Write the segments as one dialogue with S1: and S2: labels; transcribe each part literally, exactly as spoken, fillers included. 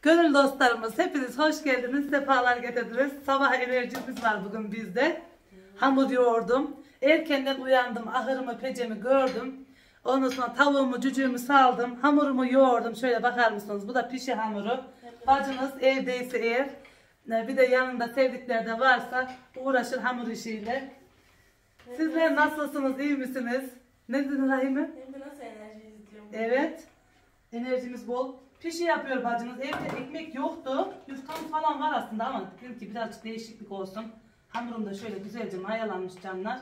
S1: Gönül dostlarımız hepiniz hoş geldiniz, sefalar getirdiniz. Sabah enerjimiz var bugün bizde. Hamur yoğurdum. Erkenden uyandım, ahırımı, pecemi gördüm. Ondan sonra tavuğumu, cücüğümü saldım. Hamurumu yoğurdum. Şöyle bakar mısınız? Bu da pişi hamuru. Bacınız evdeyse eğer, bir de yanında sevdikleri de varsa uğraşır hamur işiyle. Sizler nasılsınız, iyi misiniz? Ne dedin Rahime?
S2: Hem de nasıl enerji izliyorum?
S1: Evet. Enerjimiz bol. Pişi yapıyor bacımız. Evde ekmek yoktu. Yufkamız falan var aslında ama dedim ki birazcık değişiklik olsun. Hamurum da şöyle güzelce mayalanmış canlar.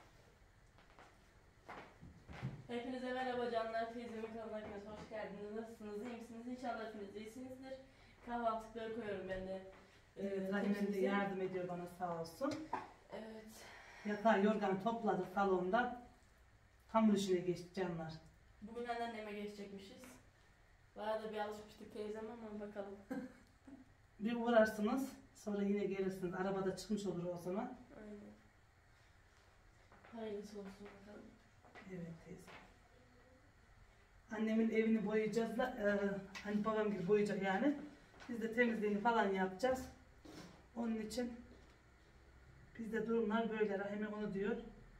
S2: Hepinize merhaba canlar. Teyzemin kanalına hoş geldiniz. Nasılsınız? İyi misiniz? İnşallah hepiniz iyisinizdir. Kahvaltılıkları koyuyorum ben de.
S1: Evet, Rahim'im de yardım ediyor bana sağ olsun.
S2: Evet.
S1: Yatağı yorganı topladı salonda. Hamur işine geçti canlar.
S2: Bugün anneanneme geçecekmişiz. Bayağı da bir alışmıştık teyzem ama bakalım.
S1: Bir uğrarsınız, sonra yine gelirsiniz. Arabada çıkmış olur o zaman.
S2: Aynen. Hayırlısı olsun bakalım.
S1: Evet teyze. Annemin evini boyayacağız da, e, hani babam gibi boyayacak yani. Biz de temizliğini falan yapacağız. Onun için bizde durumlar böyle. Rahime onu diyor.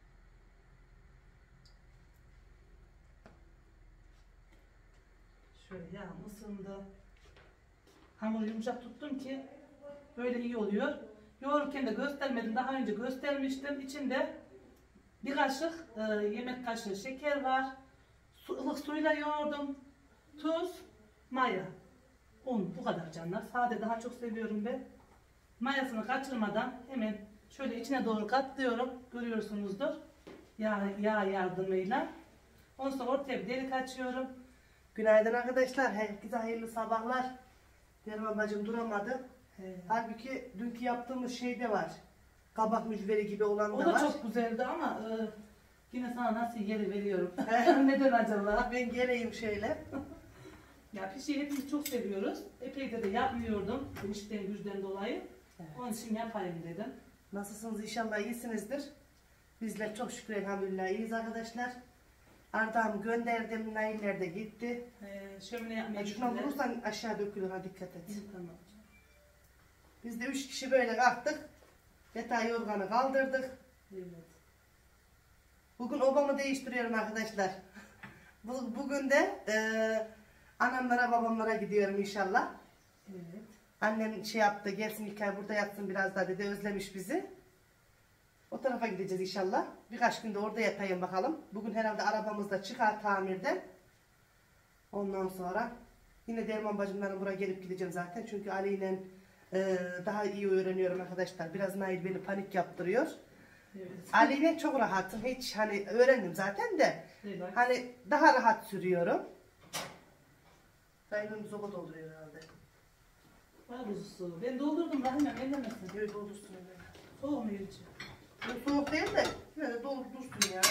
S1: Şöyle yağım ısındı. Hamuru yumuşak tuttum ki böyle iyi oluyor. Yoğururken de göstermedim. Daha önce göstermiştim. İçinde bir kaşık e, yemek kaşığı şeker var. Su, ılık suyla yoğurdum. Tuz, maya, un. Bu kadar canlar. Sade daha çok seviyorum ben. Mayasını kaçırmadan hemen şöyle içine doğru katlıyorum. Görüyorsunuzdur. Yağ, yağ yardımıyla. Ondan sonra ortaya bir delik açıyorum.
S3: Günaydın arkadaşlar. Herkese hayırlı sabahlar. Derman bacım duramadı.
S1: He.
S3: Halbuki dünkü yaptığımız şey de var. Kabak mücveri gibi olan
S1: O
S3: da
S1: da
S3: var.
S1: çok güzeldi ama e, yine sana nasıl yeri veriyorum. Neden acaba?
S3: Ben geleyim şöyle.
S1: Ya pişi hepimiz çok seviyoruz. Epeyde de yapmıyordum. Bu işten güçten dolayı.
S3: Evet.
S1: Onun için yapayım dedim.
S3: Nasılsınız? İnşallah iyisinizdir. Bizler çok şükür elhamdülillah iyiyiz arkadaşlar. Arda'm gönderdim. Nailler de gitti.
S1: Ee, şömine yapmaya
S3: Ya şuna
S1: gittiler.
S3: vurursan aşağı dökülür, ha dikkat et.
S1: Tamam.
S3: Biz de üç kişi böyle kalktık. Yatağı yorganı kaldırdık.
S1: Evet.
S3: Bugün obamı değiştiriyorum arkadaşlar. Bu- Bugün de e, anamlara babamlara gidiyorum inşallah.
S1: Evet.
S3: Annem şey yaptı, gelsin ilk ay burada yatsın biraz daha dedi, özlemiş bizi. O tarafa gideceğiz inşallah. Birkaç günde orada yatayım bakalım. Bugün herhalde arabamız da çıkar tamirden. Ondan sonra yine Derman bacımların buraya gelip gideceğim zaten. Çünkü Ali ile e, daha iyi öğreniyorum arkadaşlar. Biraz Nail beni panik yaptırıyor.
S1: Evet.
S3: Ali ile çok rahatım. Hiç hani öğrendim zaten de.
S1: Evet.
S3: Hani daha rahat sürüyorum. Dayımın zoba dolduruyor herhalde.
S1: Var bu su. Ben doldurdum Rahim'im. Ellemesin.
S3: Böyle doldursun öyle.
S1: Soğuk mu yiyici?
S3: Bu soğuk değil de yine de doldursun ya.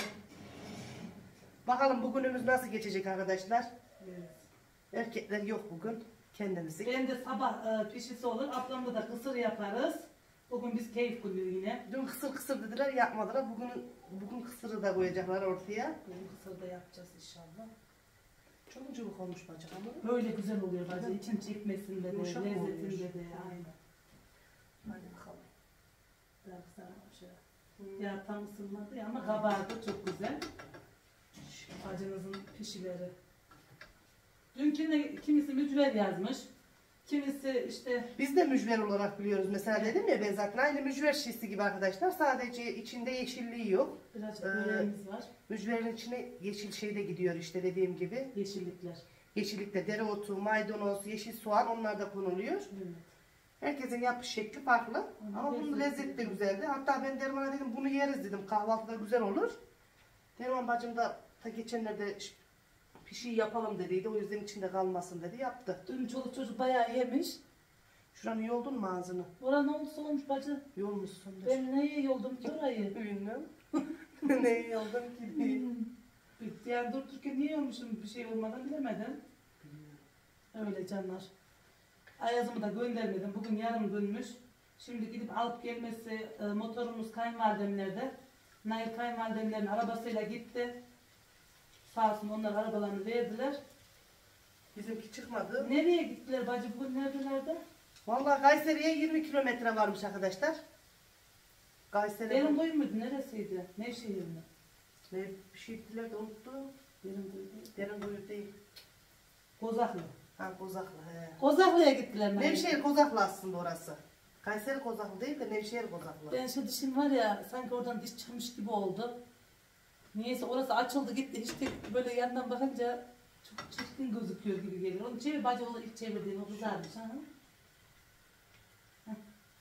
S3: Bakalım bugünümüz nasıl geçecek arkadaşlar.
S1: Evet.
S3: Erkekler yok bugün. Kendimizi.
S1: Ben de sabah e, pişisi olur. Ablamda da kısır yaparız. Bugün biz keyif günü yine.
S3: Dün kısır kısır dediler, yapmadılar. Bugün bugün kısırı da koyacaklar ortaya.
S1: Bugün kısır da yapacağız inşallah.
S3: Çok mu çabuk olmuş bacım ama?
S1: Böyle güzel oluyor bacı. İçin çekmesinde de,
S3: Yumuşak mı
S1: lezzetinde
S3: oluyor?
S1: de. Aynen.
S3: Hadi bakalım.
S1: Daha kızarmış ya. Ya tam ısınmadı ya ama kabardı çok güzel. Bacınızın pişileri. Dünküne kimisi mücver yazmış. Kimisi işte
S3: Biz de mücver olarak biliyoruz. Mesela dedim ya ben zaten aynı mücver şişesi gibi arkadaşlar. Sadece içinde yeşilliği yok.
S1: birazcık
S3: Ee,
S1: böreğimiz var.
S3: Mücverin içine yeşil şey de gidiyor işte dediğim gibi.
S1: Yeşillikler.
S3: Yeşillikte dereotu, maydanoz, yeşil soğan onlar da konuluyor.
S1: Evet.
S3: Herkesin yapış şekli farklı.
S1: Ama
S3: Ama bunun
S1: lezzeti
S3: lezzeti de
S1: güzel.
S3: güzeldi. Hatta ben Derman'a dedim bunu yeriz dedim. Kahvaltıda güzel olur. Derman bacım da ta geçenlerde ş- pişi yapalım dediydi. O yüzden içinde kalmasın dedi. Yaptı.
S1: Dün çoluk çocuk bayağı yemiş.
S3: Şuranı yoldun mu ağzını?
S1: Orada ne olursa olmuş bacı.
S3: Yolmuşsundur.
S1: Ben neye yoldum ki orayı?
S3: Bilmiyorum. Neyi yoldun ki?
S1: Hmm. Yani durdururken niye olmuşum bir şey olmadan bilemedim. Öyle canlar. Ayazımı da göndermedim. Bugün yarım günmüş. Şimdi gidip alıp gelmesi e, motorumuz kayınvalidemlerde. Nail kayınvalidemlerin arabasıyla gitti. Sağ olsun onlar arabalarını verdiler.
S3: Bizimki çıkmadı.
S1: Nereye gittiler bacı bugün neredelerdi?
S3: Vallahi Kayseri'ye yirmi kilometre varmış arkadaşlar. Kayseri.
S1: Derin koyu muydu? Neresiydi? Nevşehir mi?
S3: Ne bir şey ettiler de unuttum.
S1: Derin koyu değil.
S3: Derin boyu değil.
S1: Kozaklı.
S3: Ha Kozaklı he.
S1: Kozaklı'ya gittiler.
S3: Nevşehir Kozaklı aslında orası. Kayseri Kozaklı değil de Nevşehir Kozaklı.
S1: Ben şu dişim var ya sanki oradan diş çıkmış gibi oldu. Niyeyse orası açıldı gitti. Hiç de böyle yandan bakınca çok çirkin gözüküyor gibi geliyor. Onu çevir bacı onu ilk çevirdiğim o kızarmış. Ha? Heh.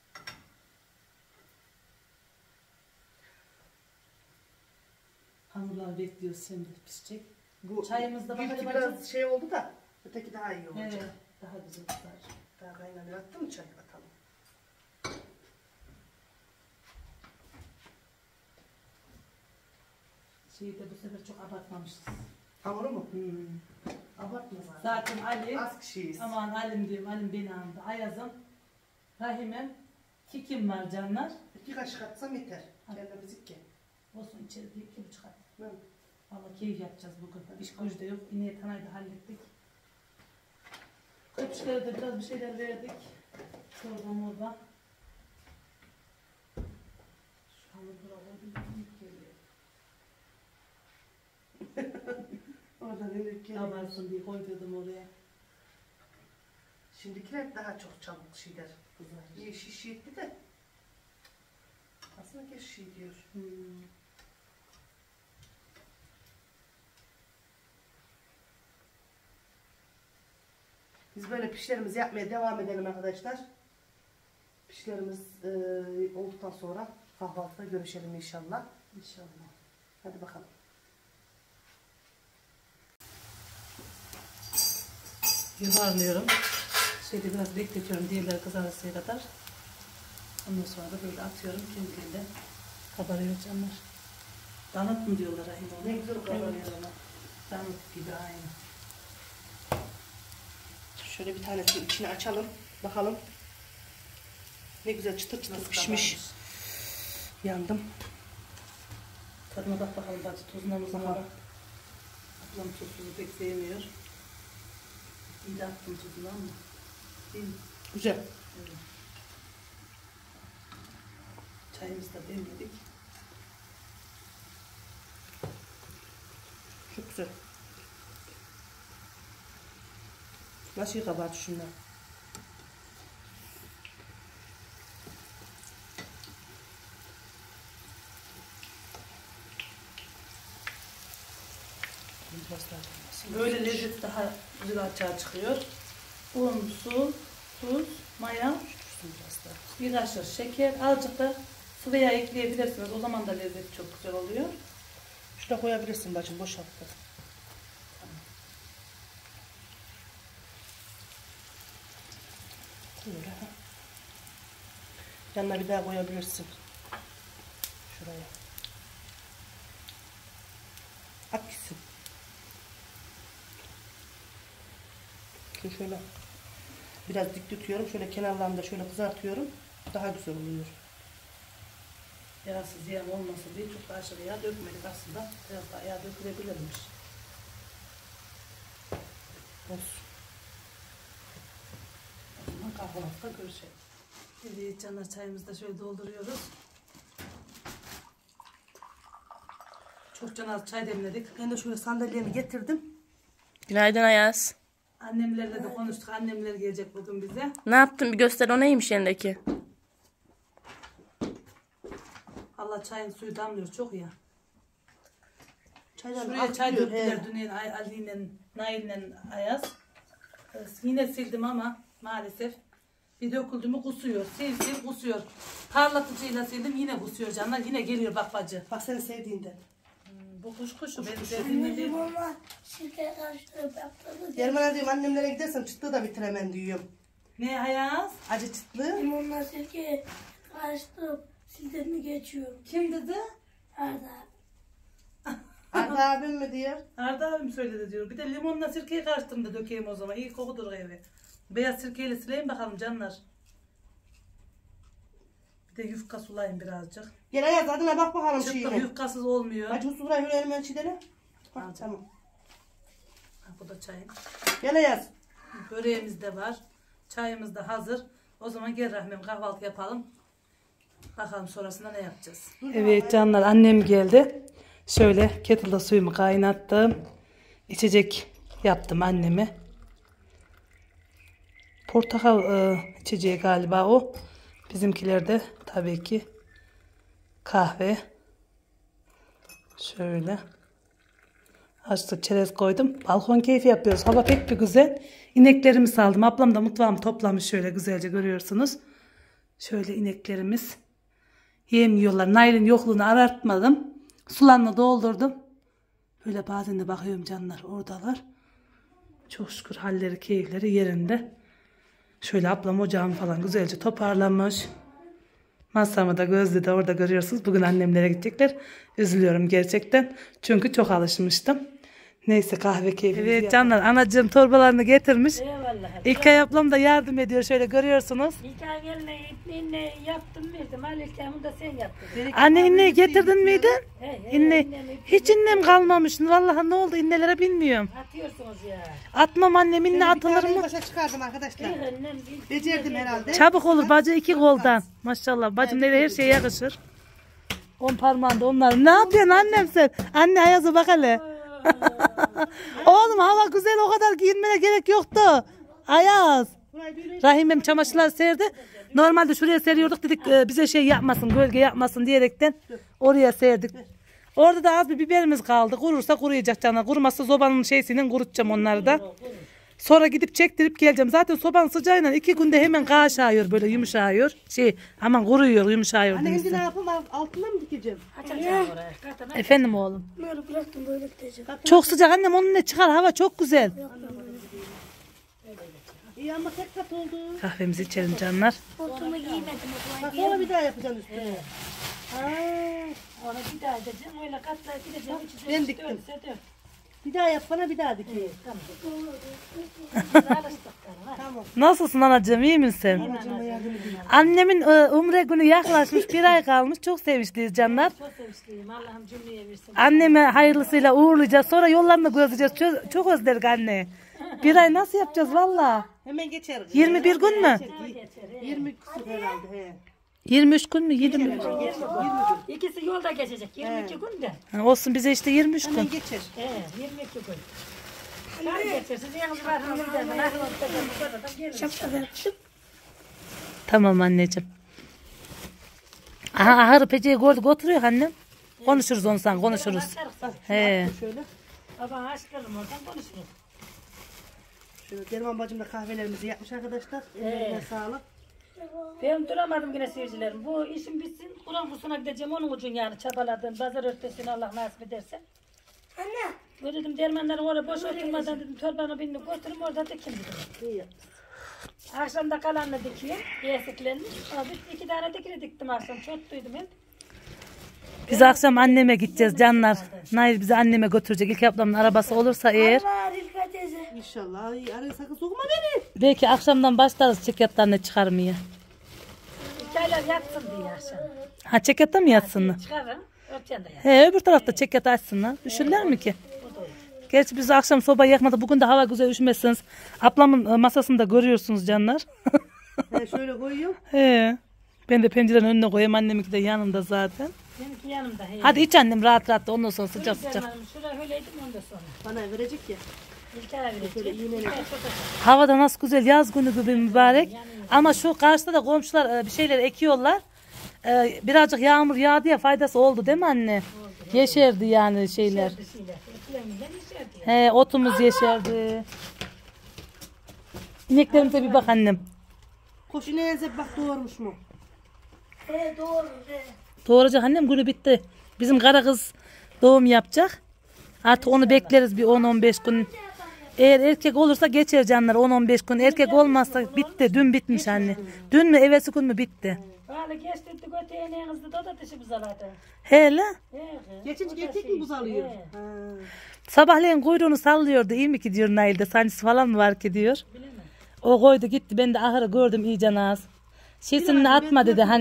S1: Hamurlar bekliyoruz şimdi pişecek.
S3: Bu
S1: Çayımız da
S3: ilki
S1: bakın
S3: biraz
S1: bacı.
S3: şey oldu da öteki daha iyi olacak.
S1: Evet, daha güzel kızar.
S3: Daha kaynanıyor. Attın mı çayı bakalım?
S1: Şeyi de bu sefer çok abartmamışız.
S3: Hamuru mu?
S1: Hmm.
S3: Abartma zaten.
S1: Zaten Ali,
S3: Az kişiyiz.
S1: aman Alim diyorum, Alim beni andı. Ayaz'ım, Rahim'im, Kikim var canlar.
S3: İki kaşık atsam yeter.
S1: Hadi.
S3: Kendimiz iki.
S1: Olsun içeri bir iki buçuk at.
S3: Hı.
S1: Valla keyif yapacağız bugün. İş gücü de yok. İneği tanayı da hallettik. Köpüşlere de biraz bir şeyler verdik. Çorba morba. Şu an buraya bir geliyor.
S3: Oradan inip geliyor.
S1: Kabarsın diye koydum oraya.
S3: Şimdikiler daha çok çabuk şeyler kızar. İyi şiş yetti de. Aslında geç şey diyor.
S1: Hmm.
S3: Biz böyle pişlerimizi yapmaya devam edelim arkadaşlar. Pişlerimiz e, olduktan sonra kahvaltıda görüşelim inşallah.
S1: İnşallah.
S3: Hadi bakalım.
S1: Yuvarlıyorum. Şeyde biraz bekletiyorum diğerleri kızarasıya kadar. Ondan sonra da böyle atıyorum. Kendi kendine kabarıyor canlar. Danıt mı diyorlar aynı ona?
S3: Ne güzel kabarıyor
S1: ona. Danıt gibi aynı.
S3: Şöyle bir tanesini içine açalım. Bakalım. Ne güzel çıtır çıtır
S1: Nasıl
S3: pişmiş.
S1: kabarmış?
S3: Yandım.
S1: Tadına bak bakalım bacı. Tuzuna muzuna
S3: Aha.
S1: bak. Ablam tuzunu pek sevmiyor. İyi de attım tuzunu ama. Değil mi?
S3: Güzel.
S1: Evet. Çayımızı da demledik.
S3: Çok güzel. Nasıl kabardı şunlar? Biraz daha olmasın.
S1: Böyle lezzet daha güzel açığa çıkıyor. Un, su, tuz, maya,
S3: Biraz daha.
S1: bir kaşık şeker, azıcık da sıvı yağ ekleyebilirsiniz. O zaman da lezzet çok güzel oluyor.
S3: Şurada koyabilirsin bacım, boşalttı. Böyle. ha. Yanına bir daha koyabilirsin. Şuraya. At gitsin. Şimdi şöyle biraz dik tutuyorum. Şöyle kenarlarını da şöyle kızartıyorum. Daha güzel oluyor.
S1: Yağsız yağ olmasın diye çok da aşırı yağ dökmedik aslında. Biraz daha yağ dökülebilirmiş.
S3: Olsun.
S1: O zaman kahvaltıda görüşelim. Evet canlar, çayımızı da şöyle dolduruyoruz. Çok can az çay demledik.
S3: Ben de şöyle sandalyemi getirdim.
S2: Günaydın Ayaz.
S1: Annemlerle de konuştuk. Annemler gelecek bugün bize.
S2: Ne yaptın? Bir göster, o neymiş elindeki?
S1: Allah çayın suyu damlıyor çok ya.
S3: Çaydan
S1: Şuraya çay
S3: akıyor,
S1: döktüler
S3: he.
S1: dün Ali'yle, Nail'le Ayaz. Ee, Yine sildim ama maalesef bir döküldü mü kusuyor. Sil sil kusuyor. Parlatıcıyla sildim yine kusuyor canlar. Yine geliyor bak bacı.
S3: Bak seni sevdiğinden.
S1: Hmm, bu kuş kuşu benim sevdiğim değil.
S4: Limonla şeker karıştırıp yaptığımız
S3: Germana diyorum annemlere gidersem çıtlığı da bitiremem diyorum.
S1: Ne Ayaz?
S3: Acı çıtlığı.
S4: limonla sirke karıştırıp sildirme geçiyorum.
S1: Kim dedi?
S4: Arda.
S3: Arda abim mi diyor?
S1: Arda abim söyledi diyor. Bir de limonla sirkeyi karıştırdım da dökeyim o zaman. İyi kokudur evi. Beyaz sirkeyle sileyim bakalım canlar. Bir de yufka sulayayım birazcık.
S3: Gel Ayaz adına bak bakalım
S1: Çıtlık
S3: şeyine.
S1: yufkasız olmuyor.
S3: Bacı usul buraya öyle elime çiğdene. Bak
S1: Alacağım.
S3: tamam.
S1: Bu da çayın.
S3: Gel yaz.
S1: Böreğimiz de var. Çayımız da hazır. O zaman gel Rahmim kahvaltı yapalım. Bakalım sonrasında ne yapacağız. Evet canlar, annem geldi. Şöyle kettle'da suyumu kaynattım. İçecek yaptım anneme. Portakal e, içeceği galiba o. Bizimkiler de tabii ki kahve. Şöyle. Açtık, çerez koydum. Balkon keyfi yapıyoruz. Hava pek bir güzel. İneklerimi saldım. Ablam da mutfağımı toplamış, şöyle güzelce görüyorsunuz. Şöyle ineklerimiz yem yiyorlar. Nail'in yokluğunu arartmadım. Sularını doldurdum. Böyle bazen de bakıyorum canlar, oradalar. Çok şükür halleri, keyifleri yerinde. Şöyle ablam ocağımı falan güzelce toparlamış. Masamı da Gözde de orada görüyorsunuz. Bugün annemlere gidecekler. Üzülüyorum gerçekten. Çünkü çok alışmıştım. Neyse, kahve keyfimizi Evet canlar, anacığım torbalarını getirmiş.
S5: Eyvallah.
S1: İlkay ablam da yardım ediyor. Şöyle görüyorsunuz.
S5: İlkay geline ipneğini yaptım verdim. Al İlkay'ımı da sen yaptın.
S1: Anne, inneyi getirdin miydin?
S5: He, he,
S1: İnne.
S5: innemi
S1: Hiç innem kalmamış. Vallahi ne oldu innelere bilmiyorum.
S5: atıyorsunuz ya.
S1: Atmam annem, inne
S3: Bir
S1: atılır
S3: taneyi
S1: mı?
S3: başa çıkardım arkadaşlar.
S5: Bir annem bir
S3: Becerdim herhalde.
S1: Çabuk olur bacı, iki koldan. Maşallah bacım, neyle her şeye yakışır. On parmağında onlar. Ne yapıyorsun annem sen? Anne Ayaz'a bak hele. Oğlum hava güzel, o kadar giyinmene gerek yoktu. Ayaz. Rahimem çamaşırlar serdi. Normalde şuraya seriyorduk, dedik e, bize şey yapmasın, gölge yapmasın diyerekten oraya serdik. Orada da az bir biberimiz kaldı. Kurursa kuruyacak canlar. Kurumazsa sobanın şeysinden kurutacağım onları da. Sonra gidip çektirip geleceğim. Zaten sobanın sıcağıyla iki günde hemen kaşağıyor, böyle yumuşağıyor. Şey aman kuruyor, yumuşağıyor.
S3: Anne
S1: demişsin.
S3: şimdi ne yapayım? Altına mı dikeceğim?
S5: açacağım oraya. Katına.
S1: Efendim oğlum.
S4: Bunları bıraktım, böyle gideceğim.
S1: Çok sıcak annem, onun ne çıkar, hava çok güzel.
S3: İyi ama tek kat oldu.
S1: Kahvemizi içelim canlar.
S4: Montumu giymedim. o
S3: Bak
S4: zaman
S3: sonra bir daha yapacaksın üstüne. Ha,
S5: Onu bir daha edeceğim. Öyle katlar gideceğim. İçi
S3: Ben
S5: dört,
S3: diktim.
S5: dörtse dört.
S3: bir daha yap, bana bir daha dikeyim.
S5: Biz alıştık sana.
S3: Tamam.
S1: Nasılsın anacığım, iyi misin?
S3: Anacığıma yardım edeyim.
S1: Annemin e, umre günü yaklaşmış, bir ay kalmış. Çok sevinçliyiz canlar.
S5: Çok sevinçliyim. Allah'ım cümleye versin.
S1: Anneme hayırlısıyla uğurlayacağız. Sonra yollarını gözleyeceğiz. Çok, çok özledik anne. Bir ay nasıl yapacağız valla?
S3: Hemen geçer.
S1: yirmi bir gün mü?
S3: yirmi küsur herhalde. He.
S1: yirmi üç gün mü? yirmi
S3: yirmi gün.
S5: İkisi yolda geçecek. yirmi iki gün de.
S1: Ha, olsun bize işte yirmi üç
S3: Hemen
S1: gün.
S3: geçer.
S5: He, yirmi iki gün. Sen geçersin. Yalnız var. Hamur dersen. Aklımda da bu kadar da gelir.
S4: şapka verdim.
S1: Tamam anneciğim. Aha ahırı peceyi gördük, oturuyor annem. Konuşuruz ondan, konuşuruz. He.
S3: Şöyle.
S5: Baba aşklarım oradan konuşuruz.
S3: Şöyle Derman bacım da kahvelerimizi yapmış arkadaşlar. Ellerine sağlık.
S5: Ben duramadım yine seyircilerim. Bu işim bitsin. Kur'an kursuna gideceğim. Onun için yani çabaladım. Pazar örtesini Allah nasip ederse.
S4: Anne.
S5: Böyle dedim dermanları oraya boş oturmadan dedim torbanı binini götürüm orada dikim dedim.
S3: İyi yaptın.
S5: Akşamda kalanla dikeyim. Yesiklenmiş. Ama bir iki tane dikili diktim akşam. Çok duydum hep.
S1: Biz akşam anneme gideceğiz canlar. Nail bizi anneme götürecek. İlk ablamın arabası olursa eğer.
S4: Allah İlkay teyze.
S3: İnşallah. Ay, araya sakın sokma beni.
S1: Belki akşamdan başlarız çekyatlarını çıkarmaya.
S5: Hikayeler yatsın diye akşam.
S1: Ha, çekyatta mı yatsınlar?
S5: Çıkarın. Örtüyen de yat.
S1: He, öbür tarafta çekyat açsınlar. Üşürler mi ki? Gerçi biz akşam soba yakmadık. Bugün de hava güzel, üşümezsiniz. Ablamın e, masasını da görüyorsunuz canlar.
S3: He, şöyle koyuyorum.
S1: He. Ben de pencerenin önüne koyayım. Anneminki de yanında zaten.
S5: Benimki yanımda. He.
S1: Hadi iç annem rahat rahat da ondan sonra sıcak
S5: Şuraya
S1: sıcak.
S5: dermanım, Şuraya öyleydim ondan sonra.
S3: Bana verecek ya.
S5: İlker verecek.
S3: Şöyle iğneyle.
S5: İlker çok açık.
S1: Hava da nasıl güzel, yaz günü gibi mübarek. Ama şu karşıda da komşular e, bir şeyler ekiyorlar. E, birazcık yağmur yağdı ya, faydası oldu değil mi anne? Yeşerdi yani şeyler.
S5: Bir şeyler. Eklemişler yeşerdi.
S1: He, otumuz yeşerdi. İneklerimize bir bak annem.
S3: Koş ineğinize bak doğurmuş mu?
S4: He doğru. He.
S1: Doğuracak annem, günü bitti. Bizim kara kız doğum yapacak. Artık onu bekleriz bir on on beş gün. Eğer erkek olursa geçer canlar, on on beş gün. Erkek olmazsa bitti. Dün bitmiş anne. Dün mü evvelsi gün mü bitti.
S5: Valla geçtirdik öteğine hızlı da da dişimiz aladı.
S1: Hele.
S5: He, he.
S3: Geçince
S5: O da
S3: erkek
S5: şey
S3: mi buz alıyor?
S5: işte, he.
S3: Ha.
S1: Sabahleyin kuyruğunu sallıyordu. İyi mi ki diyor Nail'de. Sancısı falan mı var ki diyor. O koydu gitti. Ben de ahırı gördüm iyice naz. Şişini atma dedi hani.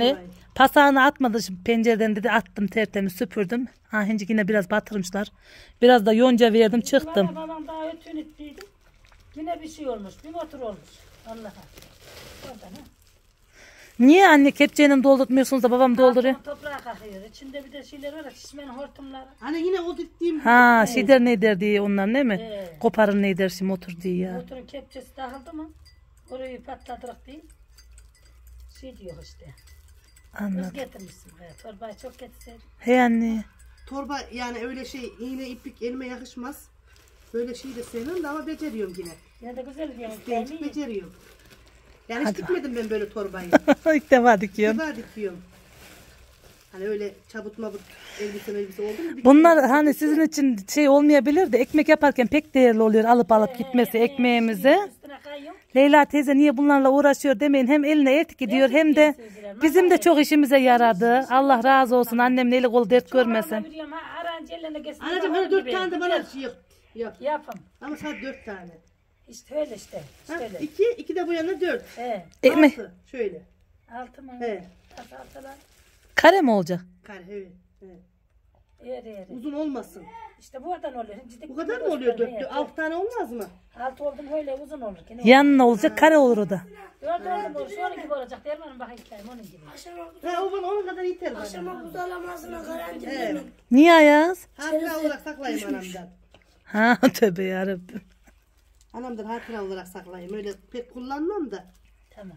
S1: Pasağını atmadı şimdi pencereden dedi, attım tertemiz süpürdüm. Ha şimdi yine biraz batırmışlar. Biraz da yonca verdim çıktım.
S5: Bana babam daha ötün ettiydim. Yine bir şey olmuş. Bir motor olmuş. Allah'a. Oradan ha.
S1: Niye anne kepçeyle doldurtmuyorsunuz da babam dolduruyor?
S5: Altına toprağa kalkıyor. İçinde bir de şeyler var ya, şişmenin hortumları.
S3: Hani yine o dediğim
S1: Ha şeyler ne der diye onlar değil mi?
S5: Evet.
S1: Koparın ne der şimdi motor diye ya.
S5: Motorun kepçesi takıldı mı? Orayı patladırak değil. Şey diyor işte. Kız
S1: Anladım.
S5: getirmişsin buraya. Torbayı çok getirseydin.
S1: He anne.
S3: torba yani öyle şey iğne iplik elime yakışmaz. Böyle şeyi de sevmem de ama beceriyorum yine.
S5: Ya da güzel bir
S3: İsteyince
S5: yemek.
S3: beceriyorum. Yani
S1: Hadi
S3: hiç dikmedim ben böyle torbayı.
S1: İlk defa dikiyorum.
S3: Kibar dikiyorum. Hani öyle çabut mabut elbise elbise oldu mu?
S1: Bunlar hani sizin için şey olmayabilir de ekmek yaparken pek değerli oluyor alıp alıp gitmesi ekmeğimizi.
S5: Üstüne kayıyor.
S1: Leyla teyze niye bunlarla uğraşıyor demeyin. Hem eline ertik gidiyor hem de bizim de çok işimize yaradı. Allah razı olsun. Annemin eli kolu dert görmesin.
S5: Biliyorum ha. Arancı eline geçsin.
S3: Anacığım hani dört tane de bana şey yap. Yap.
S5: Yapım.
S3: Ama sadece dört tane.
S5: İşte öyle işte.
S3: Ha,
S5: Şöyle.
S3: iki, iki de bu yana dört.
S5: He.
S1: Ekmek
S3: Altı. Şöyle.
S5: Altı mı?
S3: He.
S5: Altı altılar.
S1: kare mi olacak?
S3: Kare evet. evet.
S5: Eri eri.
S3: Uzun olmasın.
S5: İşte buradan oluyor. Ciddi
S3: Bu kadar mı oluyor dört? dört altı tane olmaz mı?
S5: Altı oldum öyle uzun olur. Yine
S1: Yanına olacak kare olur o da.
S5: Dört oldum olur. Şu onun gibi olacak. Dermanım bakayım hikayem onun gibi.
S3: Ha, o bana onun kadar yeter bana.
S4: Akşama buzdalamasına garanti
S3: Evet.
S4: vermem.
S1: Niye Ayaz?
S3: Hatıra olarak saklayayım anamdan.
S1: Ha tövbe yarabbim.
S3: Anamdan hatıra olarak saklayayım. Öyle pek kullanmam da.
S5: Tamam.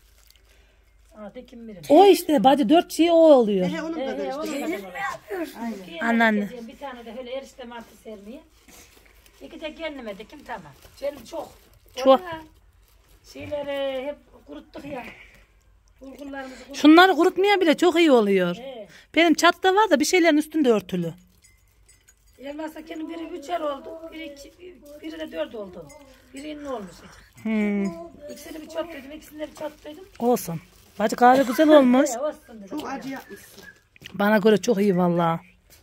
S5: Aa de kim bilir.
S1: O işte bacı dört şey o oluyor.
S3: He onun
S5: He
S3: kadar
S5: he
S3: işte.
S5: onun kadar olacak.
S3: Aynen.
S5: İki
S1: Anneanne.
S5: yemek yiyeceğim, bir tane de öyle erişte mantı sermeye. İki de kendime dikim tamam. Benim çok.
S1: Çok.
S5: Orada şeyleri hep kuruttuk ya. Bulgurlarımızı kuruttuk.
S1: Şunları kurutmaya bile çok iyi oluyor.
S5: He.
S1: Benim çatıda var da bir şeylerin üstünde örtülü.
S5: Elmas Sakin'in biri üçer oldu. Biri, iki, biri de dört oldu. Biri ne olmuş hiç.
S1: Hmm,
S5: İkisini bir çotluydum, ikisini de bir çotluydum.
S1: olsun. Bacı kahve güzel olmuş.
S5: He, olsun dedim.
S3: Çok acı yapmışsın.
S1: Bana göre çok iyi vallahi.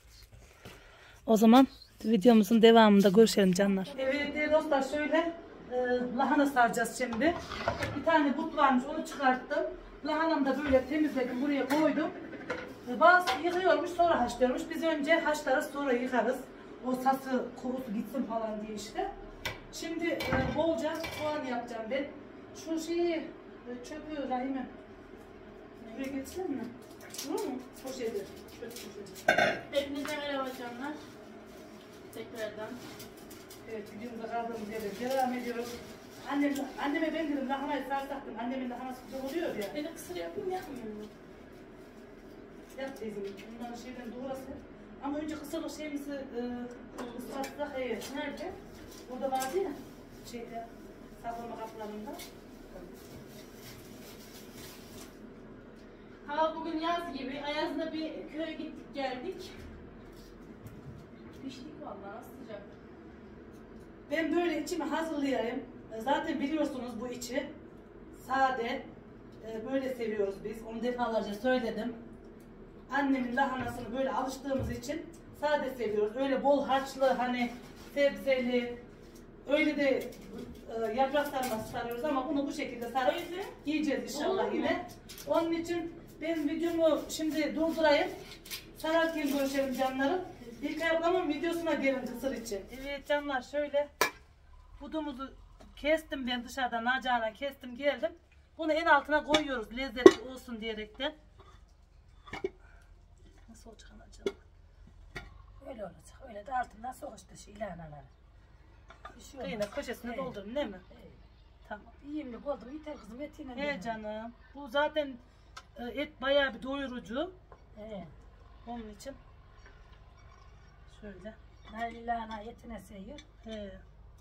S1: O zaman videomuzun devamında görüşelim canlar. Evet değerli dostlar şöyle e, lahana saracağız şimdi. Bir tane but varmış onu çıkarttım. Lahanamı da böyle temizledim buraya koydum. E, bazı yıkıyormuş sonra haşlıyormuş. Biz önce haşlarız sonra yıkarız. O sası kurusu gitsin falan diye işte. Şimdi e, bolca soğan yapacağım ben. Şu şeyi e, çöpü Rahime. Buraya getirsene mi? Olur mu? Poşeti. Çöp poşeti.
S2: Hepinize merhaba canlar. Tekrardan.
S1: Evet, videomuza kaldığımız yerden devam ediyoruz. Annem, anneme ben dedim lahanayı sarsaktım. Annemin lahanası güzel oluyor ya.
S2: Ben de kısır yapayım yapmıyor mu?
S1: Yap teyzem, bundan şeyden doğrası. Ama önce kısırlık şeyimizi e, ıslatsak, evet. Nerede? Burada vardı ya, şeyde, saklama kaplarında.
S2: Hava bugün yaz gibi. Ayaz'da bir köye gittik geldik. Piştik vallahi nasıl sıcak.
S1: Ben böyle içimi hazırlayayım. E, Zaten biliyorsunuz bu içi. Sade. e, Böyle seviyoruz biz. Onu defalarca söyledim. Annemin lahanasını böyle alıştığımız için sade seviyoruz. Öyle bol harçlı hani sebzeli öyle de e, yaprak sarması sarıyoruz ama bunu bu şekilde sarıp
S2: Öyle.
S1: yiyeceğiz inşallah
S2: Olur mu?
S1: yine. Onun için ben videomu şimdi durdurayım. Sararken görüşelim canlarım. İlkay ablamın videosuna gelin kısır için. Evet canlar şöyle budumuzu kestim ben dışarıdan nacana kestim geldim. Bunu en altına koyuyoruz lezzetli olsun diyerekten. Nasıl olacak anacığım?
S5: Öyle olacak. Öyle de altından soğuştu şu ilanaları. Bir şey olmaz.
S1: Kıyına köşesine
S5: Evet.
S1: doldurun değil mi?
S5: Evet.
S1: Tamam.
S5: İyimlik oldu mu yeter kızım etiyle.
S1: He canım. Bu zaten e, et bayağı bir doyurucu.
S5: He.
S1: Onun için. Şöyle.
S5: Nail ilana etine seyiyor.
S1: He.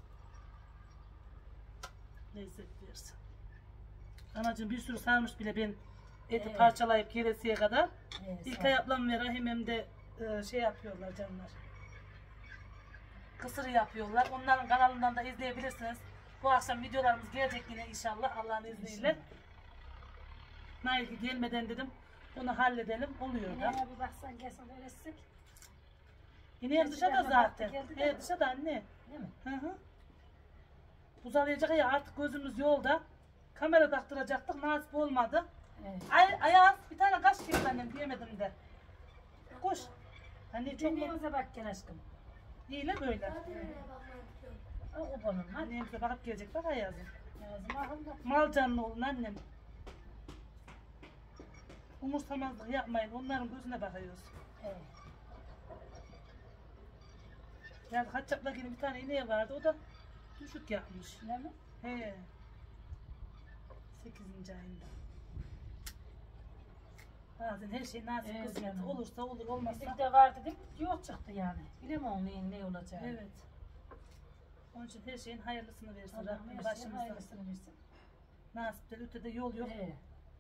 S1: Lezzet versin. Anacığım bir sürü sarmış bile ben eti
S5: Evet.
S1: parçalayıp keresiye kadar.
S5: He,
S1: İlkay ablam ve Rahimem de e, şey yapıyorlar canlar. Kısırı yapıyorlar. Onların kanalından da izleyebilirsiniz. Bu akşam videolarımız gelecek yine inşallah Allah'ın izniyle. Nail gelmeden dedim bunu halledelim. Oluyor da.
S5: Yine bir baksan gelsin öğretsek.
S1: Yine
S5: Gerçi
S1: dışarıda
S5: yanına
S1: zaten.
S5: baktı, geldi
S1: Evet
S5: de.
S1: dışarıda anne.
S5: Değil mi?
S1: Hı hı. Uzalayacak ya artık gözümüz yolda. Kamera taktıracaktık nasip olmadı.
S5: Evet.
S1: Ay, Ayaz bir tane kaç kere annem diyemedim de. Koş. Anne çok mu?
S5: Annemize bak gel aşkım.
S1: İyi lan böyle.
S5: O o bunun lan.
S1: Annemize bakıp gelecek bak Ayaz'ım.
S5: Yazım ahımda.
S1: Mal canlı olun annem. Umursamazlık yapmayın. Onların gözüne bakıyoruz.
S5: Evet.
S1: Yani Haçap'la yine bir tane ineği vardı. O da düşük yapmış.
S5: Ne mi?
S1: He. Sekizinci ayında. Bazen her şey nasip
S5: Evet,
S1: kısmet.
S5: canım.
S1: Olursa olur, olmazsa.
S5: Bizde var dedik, yok çıktı yani. Bilemem neyin ne olacağını.
S1: Evet. Onun için her şeyin hayırlısını versin.
S5: Allah
S1: Rabbim
S5: versin,
S1: başımıza.
S5: hayırlısını versin.
S1: Nasipler ötede yol yok.
S5: Evet.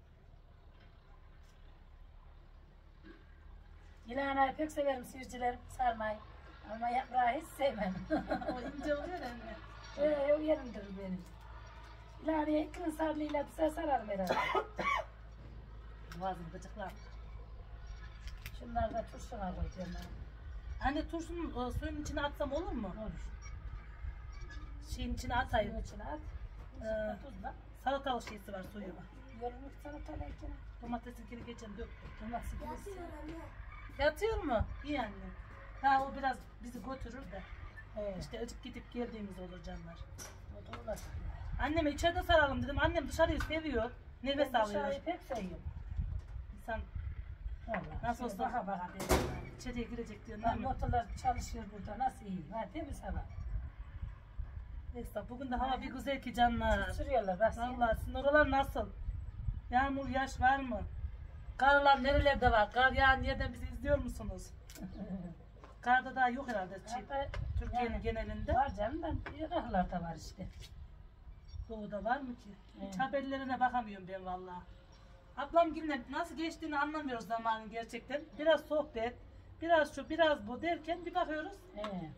S5: İlahi pek severim sivrilerim, sarmayı. Ama yaprağı hiç sevmem.
S1: O ince oluyor anne.
S5: Ee, o yerimdir benim. İlahi'ye ikinin sarlığıyla dışarı sararım herhalde.
S1: Boğazım gıcıklar.
S5: Şunları da turşuna koyacağım ben.
S1: Anne turşunun e, suyun içine atsam olur mu?
S5: Olur.
S1: Şeyin içine atayım.
S5: Suyun içine at.
S1: Ee,
S5: Tuzla.
S1: Salatalık şeysi var suyu.
S5: Yorulmuş salatalıkına.
S1: Domatesin kiri geçen döktüm.
S5: Nasıl bilirsin?
S1: Yatıyor mu? İyi anne. Ha o biraz bizi götürür de.
S5: Evet.
S1: İşte acık gidip geldiğimiz olur canlar.
S5: O da olacak.
S1: Anneme içeride saralım dedim. Annem dışarıyı seviyor. Nefes
S5: Ben
S1: alıyor.
S5: dışarıyı pek seviyorum.
S1: İnsan
S5: Vallahi.
S1: Nasıl
S5: Şöyle
S1: olsa-
S5: Baka baka dedim.
S1: içeriye girecek diyor.
S5: Ben
S1: Ne
S5: motorlar çalışıyor burada. Nasıl iyi? Ha temiz hava.
S1: Neyse bugün de hava bir güzel ki canlar.
S5: Sürüyorlar bak.
S1: Vallahi sizin oralar nasıl? Yağmur, yaş var mı? Karlar nerelerde var? Kar yağan yerden bizi izliyor musunuz? Karda daha yok herhalde şey,
S5: Hatta
S1: Türkiye'nin
S5: yani
S1: genelinde.
S5: var canım da Iraklarda var işte.
S1: Doğuda var mı ki? Hiç
S5: Evet.
S1: haberlerine bakamıyorum ben vallahi. Ablam günle nasıl geçtiğini anlamıyoruz zamanın gerçekten. Biraz sohbet, biraz şu, biraz bu derken bir bakıyoruz
S5: He.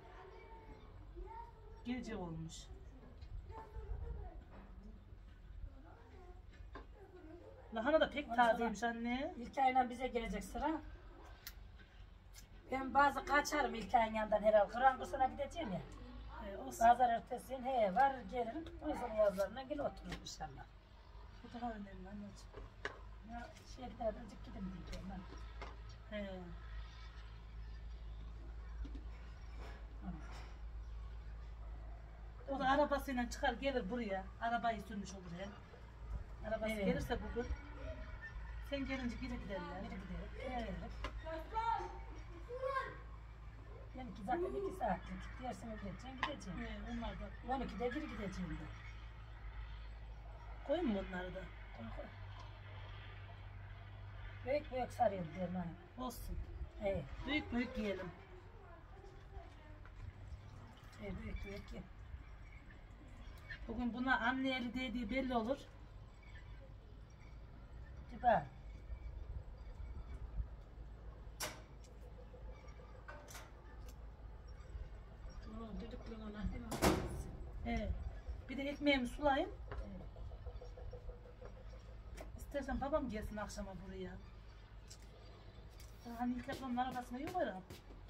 S1: gece olmuş. Lahana da pek
S5: Ondan sonra-
S1: tazeymiş anne.
S5: İlk ayla bize gelecek sıra. Ben bazı kaçarım ilk ayın yanından herhalde. Kur'an kursuna gideceğim ya.
S1: Ee, olsun.
S5: Pazar ertesi he var gelirim. O zaman yazlarına gel otururum inşallah.
S1: Bu daha önemli anneciğim.
S5: Ya şeye gider azıcık gidin diyeceğim ben.
S1: He. O da arabasıyla çıkar gelir buraya. Arabayı sürmüş olur hem. Arabası
S5: Evet.
S1: gelirse bugün. Sen gelince geri giderler.
S5: Biri giderim, biri gelirim. Benimki zaten iki saatlik. Dersime gideceğim, gideceğim.
S1: He, onlar da.
S5: on ikide geri gideceğim de.
S1: Koyun mu onları da?
S5: Koy, koy. Büyük büyük sarıyorum diyorum hani.
S1: Olsun.
S5: He,
S1: Büyük büyük yiyelim.
S5: he büyük büyük ye.
S1: Bugün buna anne eli değdiği belli olur.
S5: Tipa. Bunun düdüklüğüne değil mi?
S1: He. Bir de ekmeğimi sulayayım. İstersen babam gelsin akşama buraya. Hani ilk ablamın arabasına yok herhalde.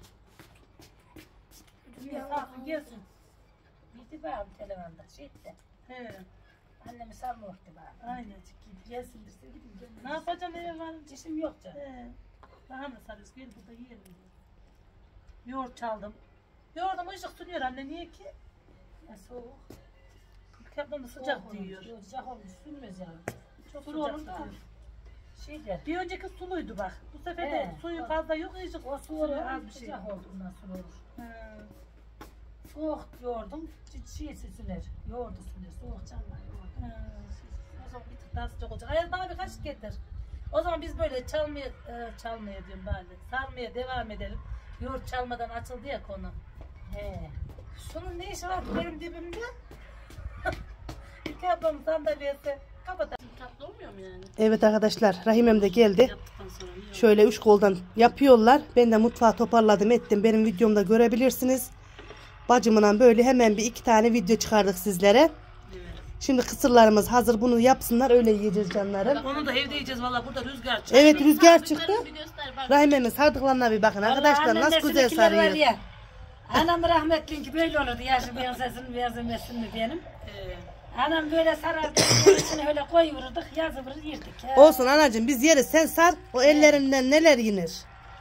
S1: Niye kalsın gelsin.
S5: Bir bağım telefonda, şeyde.
S1: He.
S5: Annemi sarma vakti bağım.
S1: Aynen.
S5: Gelsin dirse gidin gelin.
S1: Ne yapacağım eve varınca?
S5: İşim yok canım.
S1: He. Lahana sarıyoruz. Gel burada yiyelim diyor. Yoğurt çaldım. Yoğurdum ışık sürüyor anne. Niye ki?
S5: Ya soğuk.
S1: İlk ablam da sıcak
S5: Soğuk
S1: diyor.
S5: olmuş, Sıcak olmuş, sürmez yani.
S1: Çok
S5: Sulu
S1: sıcak
S5: olur da.
S1: diyor.
S5: Şey der.
S1: Bir önceki suluydu bak. Bu sefer de
S5: He.
S1: suyu fazla yok. Işık
S5: O su
S1: sürüyor
S5: olur,
S1: az bir şey.
S5: sıcak olduğundan sulu olur.
S1: He.
S5: Soğuk yoğurdum, şey süzülür. Yoğurdu süzülür, soğuk canlar yoğurdu.
S1: He. O zaman bir tık daha sıcak olacak. Ayaz bana bir kaşık getir. O zaman biz böyle çalmaya, e, çalmaya diyorum bari. Sarmaya devam edelim. Yoğurt çalmadan açıldı ya konu.
S5: He.
S1: Şunun ne işi var benim dibimde? İlk ablamın sandalyesi. Kapatalım.
S2: Tatlı olmuyor mu yani?
S3: Evet arkadaşlar, Rahimem de geldi.
S2: Yaptıktan sonra iyi olur.
S3: Şöyle üç koldan yapıyorlar. Ben de mutfağı toparladım ettim. Benim videomda görebilirsiniz. Bacımla böyle hemen bir iki tane video çıkardık sizlere.
S2: Evet.
S3: Şimdi kısırlarımız hazır. Bunu yapsınlar. Öyle yiyeceğiz canlarım.
S1: Onu da evde yiyeceğiz valla burada rüzgar çıktı.
S3: Evet, rüzgar çıktı.
S2: Bir göster bak.
S3: Rahimem'in sardıklarına bir bakın arkadaşlar.
S5: Vallahi
S3: Nasıl
S5: annem
S3: güzel
S5: dersindekiler var
S3: sarıyor.
S5: ya. Anam rahmetli ki böyle olurdu. Yaşı benzesin, benzemesin mi benim.
S1: Ee,
S5: Anam böyle sarardı. Yarısını öyle koyuvururduk. Yazı vurur yerdik. Ha.
S3: Olsun anacığım biz yeriz. Sen sar. O ellerinden neler yenir.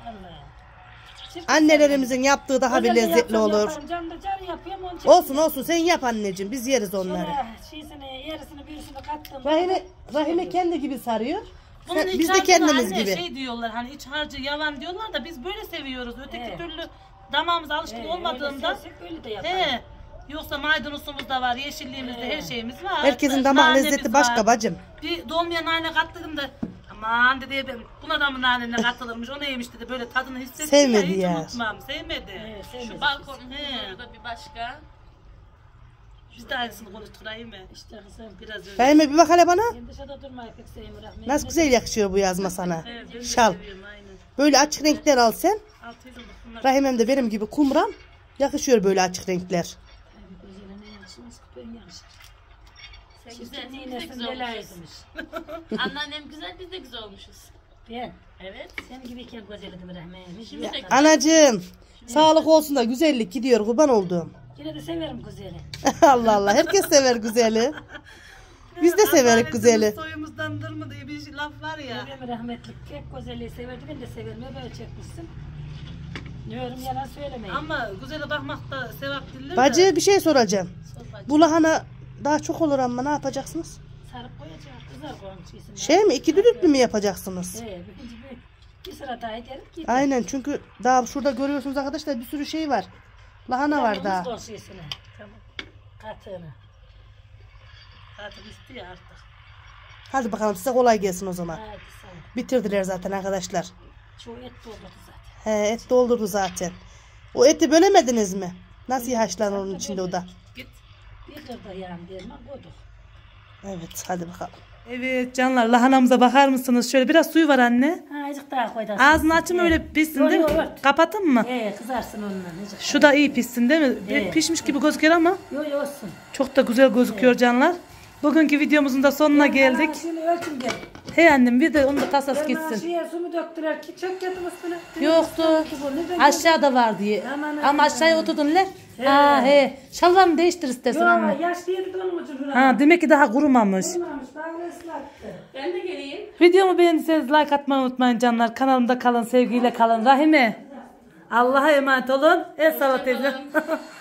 S5: Allah.
S3: Annelerimizin yaptığı daha bir
S5: Özellikle
S3: lezzetli
S5: yapsam
S3: olur.
S5: yaparım, canlı can yapıyorum, onun için
S3: Olsun olsun sen yap anneciğim. Biz yeriz onları.
S5: Şöyle şişini, yarısını, birisini kattım.
S3: Rahime, Rahime kendi gibi sarıyor.
S1: Bunun
S3: Sen-
S1: iç
S3: biz de
S1: harcını
S3: kendimiz
S1: anne
S3: gibi.
S1: şey diyorlar hani iç harcı yavan diyorlar da biz böyle seviyoruz. Öteki
S5: Evet.
S1: türlü damağımıza alışkın
S5: Ee,
S1: olmadığında.
S5: öyle sevsek öyle de yaparım.
S1: He. Yoksa maydanozumuz da var, yeşilliğimiz de her şeyimiz var.
S3: Herkesin damak
S1: Nanemiz
S3: lezzeti
S1: var.
S3: başka bacım.
S1: Bir dolmayan nane kattığımda aman dedi ben buna da mı nanene katılırmış o neymiş dedi böyle tadını hissettim
S3: Sevmedi
S1: hiç
S3: ya.
S1: unutmam sevmedi.
S5: Evet, sevmedik
S2: Şu
S5: biz.
S2: balkonun
S1: He.
S2: huzuru da bir başka.
S1: Biz de aynısını konuştuk Rahime.
S5: İşte kızım.
S1: Biraz öyle.
S3: Rahime bir bak hele bana.
S5: Ben dışarıda durmayı pek sevmiyorum. Rahmet.
S3: Nasıl güzel yakışıyor bu yazma sana.
S1: Evet, ben de
S3: Şal.
S1: seviyorum, aynen.
S3: Böyle açık renkler al sen.
S1: Altı yıldır bunlar.
S3: Rahimem de benim gibi kumram. Yakışıyor böyle açık renkler.
S5: Abi gözüyle ne yakışmaz ki ben yakışır.
S2: Sen
S5: Çiftin
S2: güzel, biz de
S5: iğnesin
S2: güzel
S5: bela
S2: olmuşuz.
S5: etmiş.
S2: Anneannem güzel, biz de güzel olmuşuz.
S5: Ben.
S2: Evet.
S5: Senin gibiyken güzel edim Rahmet.
S2: Şimdi de-
S3: Anacığım. Sağlık olsun da güzellik gidiyor kurban olduğum.
S5: Yine de severim güzeli.
S3: Allah Allah herkes sever güzeli. Biz de severik
S1: Adaletimiz
S3: güzeli.
S1: Soyumuzdandır mı diye bir laf var ya.
S5: Benim rahmetlik hep güzelliği severdi. Ben de severim. Ya böyle çekmişsin. Diyorum yalan söylemeyin.
S1: Ama güzele bakmak da sevap dillir de.
S3: Bacı bir şey soracağım.
S1: Sor bacı.
S3: Bu lahana daha çok olur ama ne yapacaksınız?
S5: Sarıp koyacağım. Kızar koymuş.
S3: Şey mi iki düdüklü mü yapacaksınız?
S5: He, birinci bir, bir sıra daha ederim ki.
S3: Aynen çünkü daha şurada görüyorsunuz arkadaşlar bir sürü şey var. Lahana var daha.
S5: Tamam. Katığını.
S1: Tatil istiyor artık.
S3: Hadi bakalım size kolay gelsin o zaman.
S5: Hadi sağ ol.
S3: Bitirdiler zaten arkadaşlar.
S5: Çoğu et doldurdu zaten.
S3: He, et doldurdu zaten. O eti bölemediniz mi? Nasıl haşlanır onun içinde o da?
S1: Git.
S5: Bir kırda yağım diyelim ama koyduk.
S3: Evet hadi bakalım.
S1: Evet canlar lahanamıza bakar mısınız? Şöyle biraz suyu var anne.
S5: Ha azıcık daha koy da.
S1: Ağzını açayım öyle pişsin değil mi?
S5: Yok, yok, yok.
S1: Kapatın mı?
S5: He kızarsın onunla. Azıcık
S1: Şu da iyi pişsin değil mi? Bir
S5: Evet.
S1: Pişmiş gibi gözüküyor ama
S5: Yok yok olsun.
S1: çok da güzel gözüküyor canlar. Bugünkü videomuzun da sonuna geldik.
S5: Ha, şimdi ölçüm gel.
S1: Hey annem bir de onun da tasası
S5: Ben
S1: gitsin.
S5: şuraya su mu döktüler ki çök yatım üstüne.
S1: Yoktu.
S5: Neden
S1: Aşağıda var diye.
S5: Aman,
S1: Ama
S5: aman.
S1: aşağıya oturdun lan. Ha he. Şalvarını değiştir istersen
S5: Yok
S1: anne.
S5: yaş değildi de onun için.
S1: Ha demek ki daha kurumamış.
S5: Olmamış daha öyle ıslattı.
S2: Ben de geleyim.
S1: Videomu beğendiyseniz like atmayı unutmayın canlar. Kanalımda kalın, sevgiyle kalın. Rahime. Allah'a emanet olun. El salla teyze.